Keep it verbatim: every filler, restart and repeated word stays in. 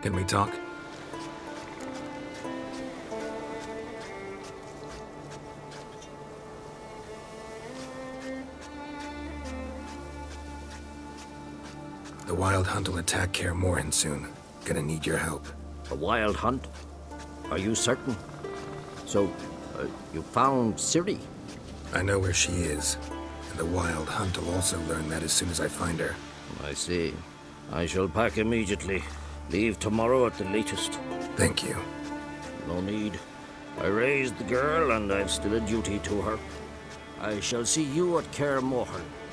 Can we talk? The Wild Hunt will attack Kaer Morhen soon. Gonna need your help. A Wild Hunt? Are you certain? So, uh, you found Ciri? I know where she is. And the Wild Hunt will also learn that as soon as I find her. I see. I shall pack immediately. Leave tomorrow at the latest. Thank you. No need. I raised the girl and I've still a duty to her. I shall see you at Kaer Morhen.